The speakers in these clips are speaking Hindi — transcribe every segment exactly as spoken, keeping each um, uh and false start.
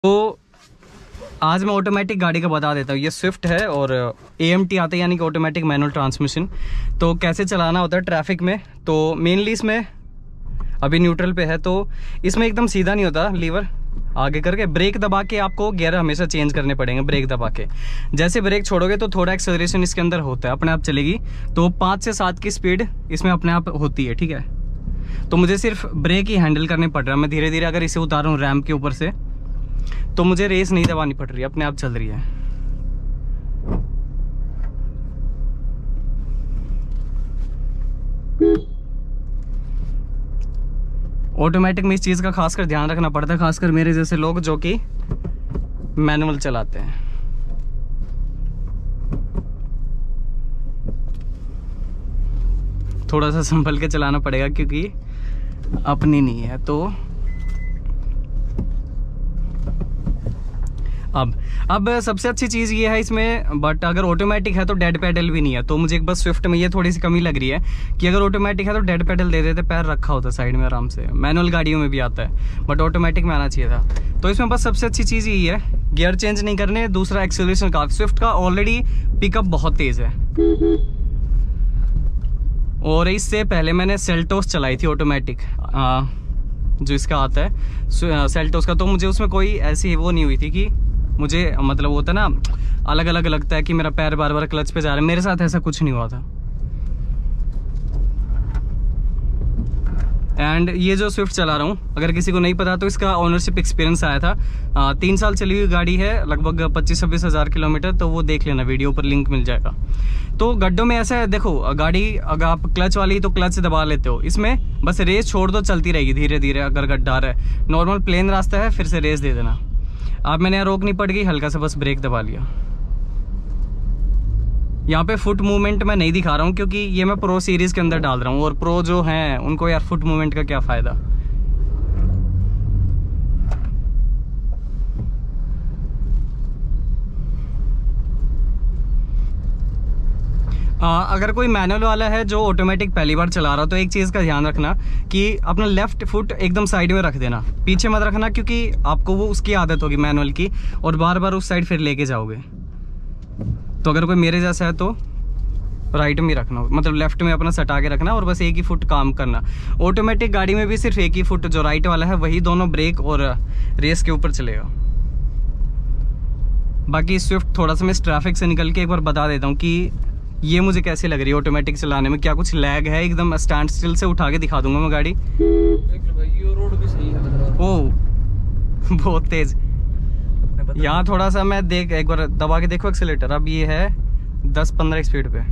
तो आज मैं ऑटोमेटिक गाड़ी का बता देता हूँ। ये स्विफ्ट है और ए एम टी आता है, यानी कि ऑटोमेटिक मैनुअल ट्रांसमिशन। तो कैसे चलाना होता है ट्रैफिक में, तो मेनली इसमें अभी न्यूट्रल पे है, तो इसमें एकदम सीधा नहीं होता लीवर आगे करके, ब्रेक दबा के आपको गियर हमेशा चेंज करने पड़ेंगे। ब्रेक दबा के जैसे ब्रेक छोड़ोगे तो थोड़ा एक्सेलरेशन इसके अंदर होता है, अपने आप चलेगी। तो पाँच से सात की स्पीड इसमें अपने आप होती है, ठीक है। तो मुझे सिर्फ ब्रेक ही हैंडल करने पड़ रहा है। मैं धीरे धीरे अगर इसे उतार रहा हूँ रैम्प के ऊपर से, तो मुझे रेस नहीं दबानी पड़ रही है, अपने आप चल रही है। ऑटोमेटिक में इस चीज़ का खासकर ध्यान रखना पड़ता है, खासकर मेरे जैसे लोग जो कि मैनुअल चलाते हैं। थोड़ा सा संभल के चलाना पड़ेगा क्योंकि अपनी नहीं है। तो अब अब सबसे अच्छी चीज़ ये है इसमें, बट अगर ऑटोमेटिक है तो डेड पेडल भी नहीं है। तो मुझे एक बस स्विफ्ट में ये थोड़ी सी कमी लग रही है कि अगर ऑटोमेटिक है तो डेड पेडल दे देते, पैर रखा होता साइड में आराम से। मैनुअल गाड़ियों में भी आता है बट ऑटोमेटिक में आना चाहिए था। तो इसमें बस सबसे अच्छी चीज़ यही है, गियर चेंज नहीं करने। दूसरा एक्सेलरेशन का, स्विफ्ट का ऑलरेडी पिकअप बहुत तेज़ है। और इससे पहले मैंने सेल्टोस चलाई थी ऑटोमेटिक, जो इसका आता है सेल्टोस का, तो मुझे उसमें कोई ऐसी वो नहीं हुई थी कि मुझे मतलब वो होता है ना अलग अलग लगता है कि मेरा पैर बार बार क्लच पे जा रहा है। मेरे साथ ऐसा कुछ नहीं हुआ था। एंड ये जो स्विफ्ट चला रहा हूँ, अगर किसी को नहीं पता तो इसका ओनरशिप एक्सपीरियंस आया था। आ, तीन साल चली हुई गाड़ी है, लगभग पच्चीस छब्बीस हज़ार किलोमीटर। तो वो देख लेना, वीडियो पर लिंक मिल जाएगा। तो गड्ढों में ऐसा है, देखो गाड़ी अगर आप क्लच वाली तो क्लच दबा लेते हो, इसमें बस रेस छोड़ दो, चलती रहेगी धीरे धीरे। अगर गड्ढा है, नॉर्मल प्लेन रास्ता है, फिर से रेस दे देना। अब मैंने यहाँ रोकनी पड़ गई, हल्का सा बस ब्रेक दबा लिया। यहाँ पे फुट मूवमेंट मैं नहीं दिखा रहा हूँ क्योंकि ये मैं प्रो सीरीज के अंदर डाल रहा हूँ, और प्रो जो हैं उनको यार फुट मूवमेंट का क्या फ़ायदा। आ, अगर कोई मैनुअल वाला है जो ऑटोमेटिक पहली बार चला रहा हो, तो एक चीज़ का ध्यान रखना कि अपना लेफ्ट फुट एकदम साइड में रख देना, पीछे मत रखना, क्योंकि आपको वो उसकी आदत होगी मैनुअल की, और बार बार उस साइड फिर लेके जाओगे। तो अगर कोई मेरे जैसा है तो राइट में रखना, मतलब लेफ्ट में अपना सटा के रखना, और बस एक ही फुट काम करना। ऑटोमेटिक गाड़ी में भी सिर्फ एक ही फुट जो राइट वाला है वही दोनों ब्रेक और रेस के ऊपर चलेगा। बाकी स्विफ्ट थोड़ा सा मैं इस ट्रैफिक से निकल के एक बार बता देता हूँ कि ये मुझे कैसे लग रही है ऑटोमेटिक चलाने में। क्या कुछ लैग है, एकदम स्टैंड स्टिल से उठा के दिखा दूंगा मैं गाड़ी। ये रोड भी सही है। ओह बहुत तेज। यहाँ थोड़ा सा मैं देख, एक बार दबा के देखो एक्सीलेटर। अब ये है दस पंद्रह स्पीड पे।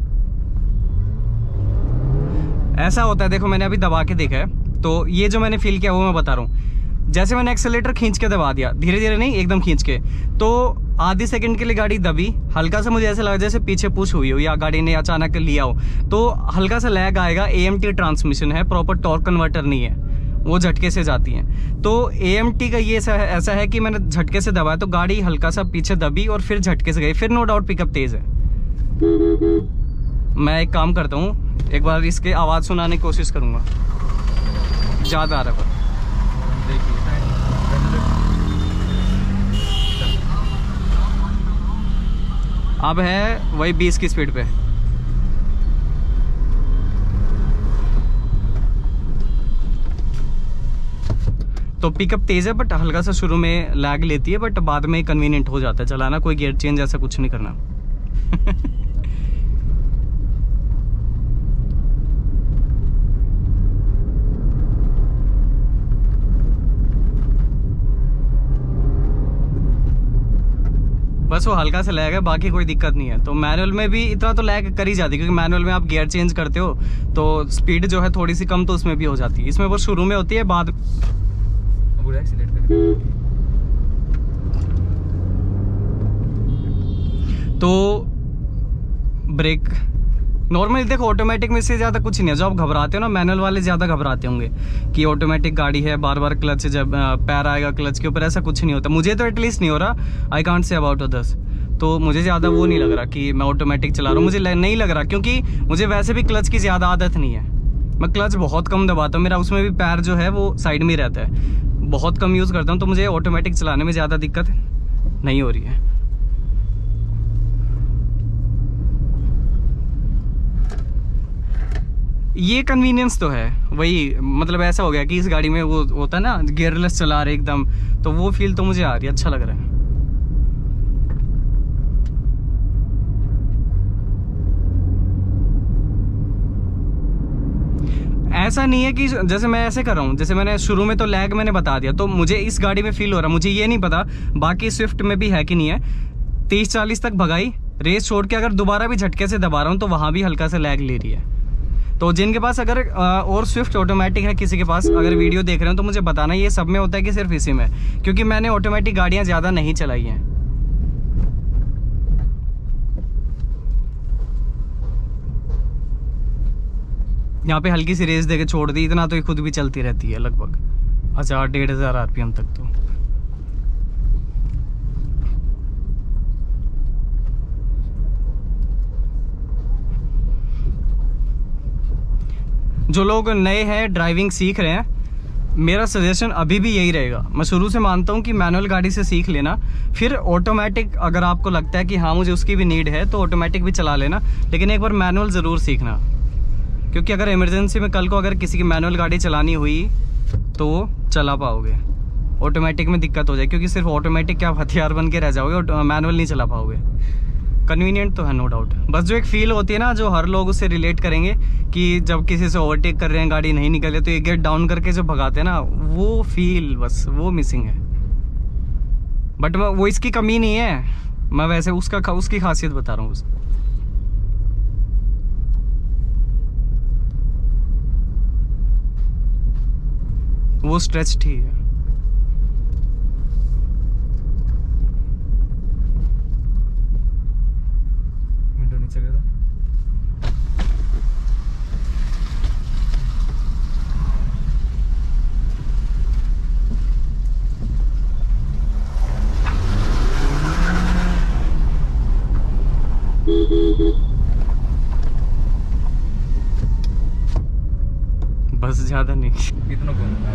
ऐसा होता है, देखो मैंने अभी दबा के देखा है, तो ये जो मैंने फील किया वो मैं बता रहा हूँ। जैसे मैंने एक्सेलेटर खींच के दबा दिया, धीरे धीरे नहीं एकदम खींच के, तो आधी सेकंड के लिए गाड़ी दबी। हल्का सा मुझे ऐसा लगा जैसे पीछे पुश हुई हो या गाड़ी ने अचानक लिया हो, तो हल्का सा लैग आएगा। ए एम टी ट्रांसमिशन है, प्रॉपर टॉर्क कन्वर्टर नहीं है, वो झटके से जाती हैं। तो ए एम टी का ये ऐसा है, ऐसा है कि मैंने झटके से दबाया तो गाड़ी हल्का सा पीछे दबी और फिर झटके से गई, फिर नो डाउट पिकअप तेज है। मैं एक काम करता हूँ, एक बार इसके आवाज़ सुनाने की कोशिश करूँगा। ज़्यादा आ रहा है, अब है वही बीस की स्पीड पे। तो पिकअप तेज है, बट हल्का सा शुरू में लैग लेती है, बट बाद में कन्वीनियंट हो जाता है चलाना। कोई गियर चेंज ऐसा कुछ नहीं करना। बस वो हल्का सा लैग है, बाकी कोई दिक्कत नहीं है। तो मैनुअल में भी इतना तो लैग कर ही जाती है, क्योंकि मैनुअल में आप गियर चेंज करते हो तो स्पीड जो है थोड़ी सी कम तो उसमें भी हो जाती है। इसमें वो शुरू में होती है, बाद तो ब्रेक नॉर्मली देखो ऑटोमेटिक में से ज़्यादा कुछ नहीं है। जो आप घबराते हो ना, मैनुअल वाले ज़्यादा घबराते होंगे कि ऑटोमेटिक गाड़ी है, बार बार क्लच जब पैर आएगा क्लच के ऊपर, ऐसा कुछ नहीं होता। मुझे तो एटलीस्ट नहीं हो रहा, I can't say about others. तो मुझे ज़्यादा वो नहीं लग रहा कि मैं ऑटोमेटिक चला रहा हूँ, मुझे नहीं लग रहा, क्योंकि मुझे वैसे भी क्लच की ज़्यादा आदत नहीं है। मैं क्लच बहुत कम दबाता हूँ, मेरा उसमें भी पैर जो है वो साइड में ही रहता है। बहुत कम यूज़ करता हूँ, तो मुझे ऑटोमेटिक चलाने में ज़्यादा दिक्कत नहीं हो रही है। ये कन्वीनियंस तो है, वही मतलब ऐसा हो गया कि इस गाड़ी में वो होता है ना गियरलेस चला रहे एकदम, तो वो फील तो मुझे आ रही है, अच्छा लग रहा है। ऐसा नहीं है कि जैसे मैं ऐसे कर रहा हूँ, जैसे मैंने शुरू में तो लैग मैंने बता दिया, तो मुझे इस गाड़ी में फील हो रहा है, मुझे ये नहीं पता बाकी स्विफ्ट में भी है कि नहीं है। तीस चालीस तक भगाई, रेस छोड़ के अगर दोबारा भी झटके से दबा रहा हूँ तो वहाँ भी हल्का सा लैग ले रही है। तो जिनके पास अगर और स्विफ्ट ऑटोमेटिक है किसी के पास, अगर वीडियो देख रहे हो तो मुझे बताना ये सब में होता है कि सिर्फ इसी में, क्योंकि मैंने ऑटोमेटिक गाड़ियाँ ज़्यादा नहीं चलाई हैं। यहाँ पे हल्की सी रेस देके छोड़ दी, इतना तो ये खुद भी चलती रहती है लगभग हजार डेढ़ हजार आरपीएम तक। तो जो लोग नए हैं ड्राइविंग सीख रहे हैं, मेरा सजेशन अभी भी यही रहेगा। मैं शुरू से मानता हूँ कि मैनुअल गाड़ी से सीख लेना, फिर ऑटोमेटिक अगर आपको लगता है कि हाँ मुझे उसकी भी नीड है तो ऑटोमेटिक भी चला लेना, लेकिन एक बार मैनुअल ज़रूर सीखना, क्योंकि अगर इमरजेंसी में कल को अगर किसी की मैनुअल गाड़ी चलानी हुई तो वो चला पाओगे। ऑटोमेटिक में दिक्कत हो जाए, क्योंकि सिर्फ ऑटोमेटिक क्या आप हथियार बन के रह जाओगे और मैनुअल नहीं चला पाओगे। कन्वीनियंट तो है नो डाउट, बस जो एक फील होती है ना, जो हर लोग उससे रिलेट करेंगे कि जब किसी से ओवरटेक कर रहे हैं, गाड़ी नहीं निकले तो एक गेट डाउन करके जो भगाते हैं ना, वो फील बस वो मिसिंग है। बट वो इसकी कमी नहीं है, मैं वैसे उसका उसकी खासियत बता रहा हूँ। वो स्ट्रेच ठीक है। विंडो नीचे कर दो। बस ज्यादा नहीं, कितना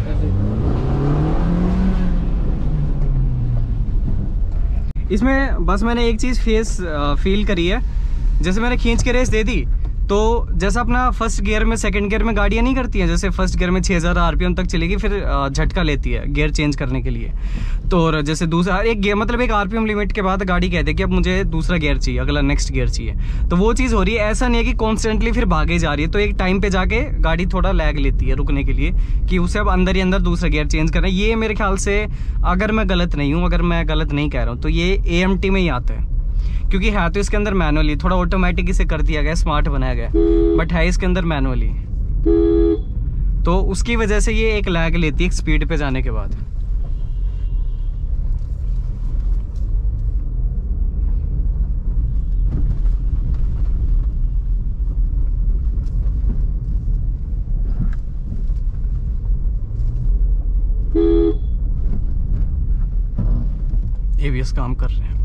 इसमें बस मैंने एक चीज़ फेस फील करी है, जैसे मैंने खींच के रेस दे दी तो जैसा अपना फर्स्ट गियर में सेकंड गियर में गाड़ियाँ नहीं करती हैं, जैसे फर्स्ट गियर में छः हज़ार आरपीएम तक चलेगी, फिर झटका लेती है गियर चेंज करने के लिए। तो और जैसे दूसरा एक गियर मतलब एक आरपीएम लिमिट के बाद गाड़ी कहती है कि अब मुझे दूसरा गियर चाहिए, अगला नेक्स्ट गियर चाहिए, तो वो चीज़ हो रही है। ऐसा नहीं है कि कॉन्स्टेंटली फिर भागे जा रही है, तो एक टाइम पे जाके गाड़ी थोड़ा लैग लेती है रुकने के लिए, कि उसे अब अंदर ही अंदर दूसरा गियर चेंज करना है। ये मेरे ख्याल से, अगर मैं गलत नहीं हूँ, अगर मैं गलत नहीं कह रहा हूँ, तो ये ए एम टी में ही आता है, क्योंकि है तो इसके अंदर मैनुअली, थोड़ा ऑटोमेटिक इसे कर दिया गया, स्मार्ट बनाया गया, बट है इसके अंदर मैनुअली, तो उसकी वजह से ये एक लैग लेती है स्पीड पे जाने के बाद। एबीएस काम कर रहे हैं।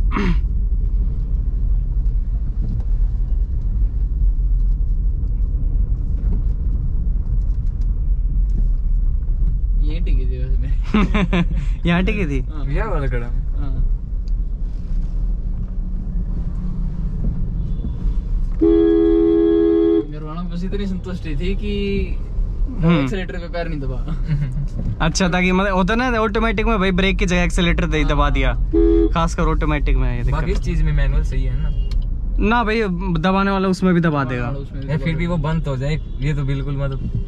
ये टिकी थी वैसे में। यहाँ टिकी थी यह वाला कड़ा में। निर्वाणा बस इतनी संतुष्टि थी कि एक्सेलेरेटर पे पैर नहीं दबा। अच्छा, ताकि मतलब होता ना ऑटोमेटिक में भाई ब्रेक की जगह एक्सेलेरेटर दे दबा दिया, खासकर ऑटोमेटिक में। ये बाकी इस चीज में मैनुअल सही है ना? ना भाई, दबाने वाला उसमें भी दबा देगा, या फिर भी वो बंद हो जाए, ये तो बिल्कुल मतलब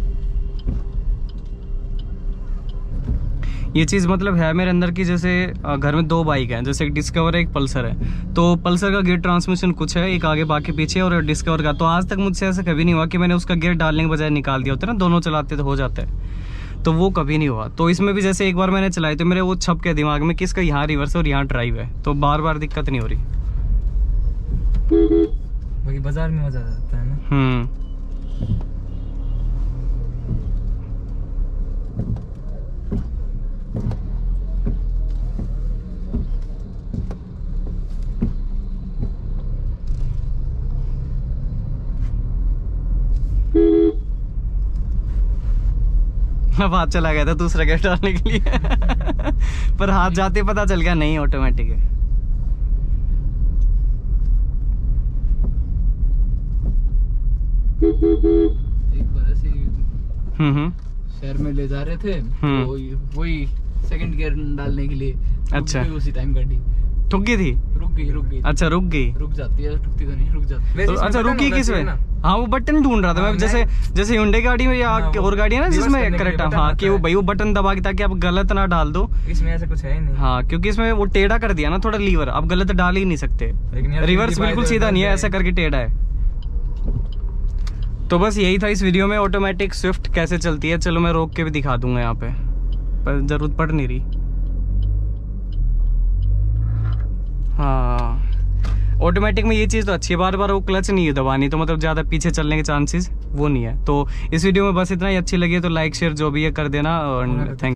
ये चीज़ मतलब है मेरे अंदर की। जैसे घर में दो बाइक हैं, जैसे एक डिस्कवर है एक पल्सर है, तो पल्सर का गियर ट्रांसमिशन कुछ है, एक आगे बाकी पीछे, और डिस्कवर का तो आज तक मुझसे ऐसा कभी नहीं हुआ कि मैंने उसका गियर डालने के बजाय निकाल दिया होता है ना, दोनों चलाते तो हो जाता है, तो वो कभी नहीं हुआ। तो इसमें भी जैसे एक बार मैंने चलाई तो मेरे वो छप के दिमाग में कि इसका यहाँ रिवर्स और यहाँ ड्राइव है, तो बार बार दिक्कत नहीं हो रही। बाकी बाजार में मजा आता है ना। हम्म अब हाथ चला गया था दूसरा गेयर डालने के लिए पर हाथ जाते पता चल गया नहीं ऑटोमेटिक है। एक बार ऐसे ही हम्म हम्म शहर में ले जा रहे थे हम्म। तो वही सेकंड गियर डालने के लिए रुक अच्छा। गई उसी टाइम गाड़ी ठुक गई थी। रुक गई रुक गई अच्छा रुक गई। रुक जाती है, रुकती तो नहीं, रुक जाती तो अच्छा रुकी किस में? हाँ वो बटन ढूंढ रहा था हाँ, मैं, जैसे जैसे Hyundai गाड़ी में या हाँ, वो और गाड़ी है ना reverse जिसमें करने के लिए करेक्ट बटन हाँ आता कि वो है। भाई वो बटन दबा के ताकि आप गलत ना डाल दो। इसमें ऐसा कुछ है ही नहीं। हाँ क्योंकि इसमें वो टेढ़ा कर दिया ना थोड़ा लीवर, आप गलत डाल ही नहीं सकते। लेकिन यार रिवर्स फिफ्टी बिल्कुल बाई सीधा तो नहीं है, है। ऐसा करके टेढ़ा है। तो बस यही था इस वीडियो में, ऑटोमेटिक स्विफ्ट कैसे चलती है। चलो मैं रोक के भी दिखा दूंगा यहाँ पे, पर जरूरत पड़ नहीं रही। हाँ ऑटोमेटिक में ये चीज़ तो अच्छी है, बार बार वो क्लच नहीं है दबानी, तो मतलब ज़्यादा पीछे चलने के चांसेस वो नहीं है। तो इस वीडियो में बस इतना ही। अच्छी लगी है तो लाइक शेयर जो भी है कर देना और थैंक